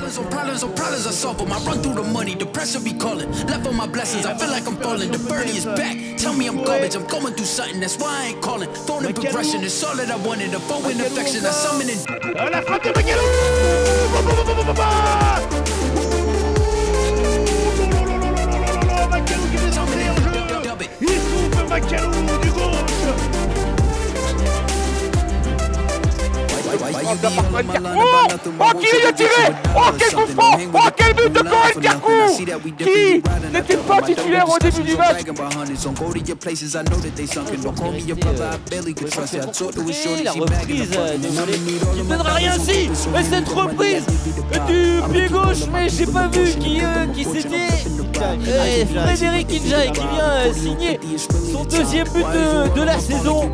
Problems I solve them. I run through the money, the pressure be calling. Left on my blessings, I feel like I'm falling. The birdie is back. Tell me I'm garbage, I'm going through something. That's why I ain't calling. Phone and progression, it's all that I wanted. A phone in affection, I summon it. La frappe de Macalou. Macalou qui est entré en jeu. Issouf, Macalou du gauche. Oh, qui lui a tiré! Oh, quel coup franc! Oh, quel but de Cohen Carcou! Qui n'était pas titulaire au début du match. La reprise qui ne donnera rien si. Mais cette reprise du pied gauche, mais j'ai pas vu qui c'était. Frédéric Injaï qui vient signer son deuxième but de la saison.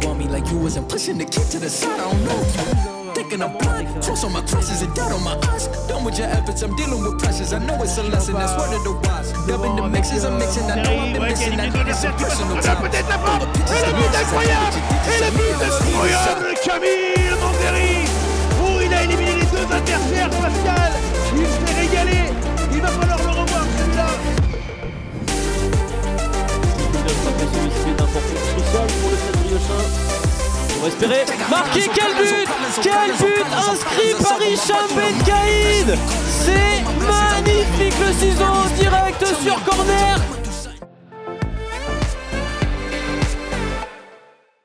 Thinking I'm blind, close on my crosses and doubt on my eyes. Done with your efforts, I'm dealing with pressures. I know it's a lesson, that's one of the wise. Dubbing the mixes, I'm mixing, I know I've been missing. I know it's a personal time. Peut-être la frappe, et le but incroyable, et le but incroyable de Kamil, Manseri, où il a éliminé les deux adversaires, Pascal. Il s'est régalé, il va falloir le revoir celui-là. Celui-ci est d'importance cruciale pour le Stade Briochin. On va espérer marquer. Quel but inscrit par Hicham Benkaïd. C'est magnifique, le ciseau direct sur corner.